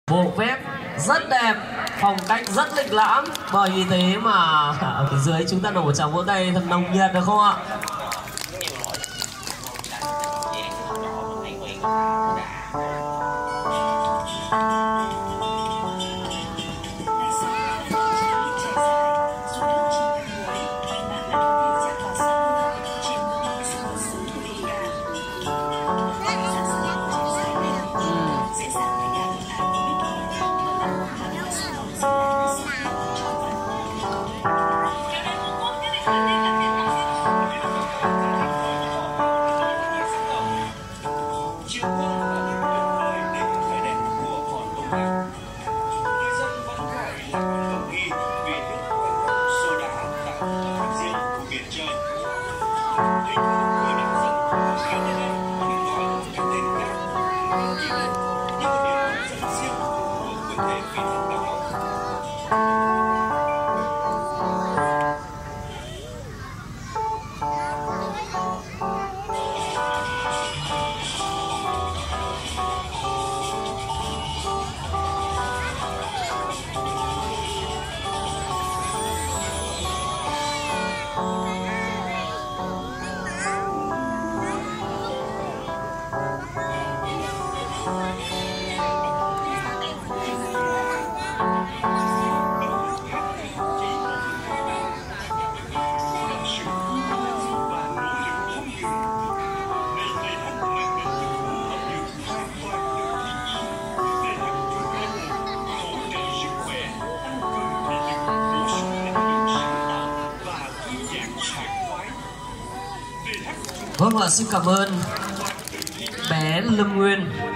Bộ vest rất đẹp, phong cách rất lịch lãm. Bởi vì thế mà ở phía dưới chúng ta nổ một tràng vỗ tay thật nồng nhiệt được không ạ? Vâng ạ, xin cảm ơn bé Lâm Nguyên.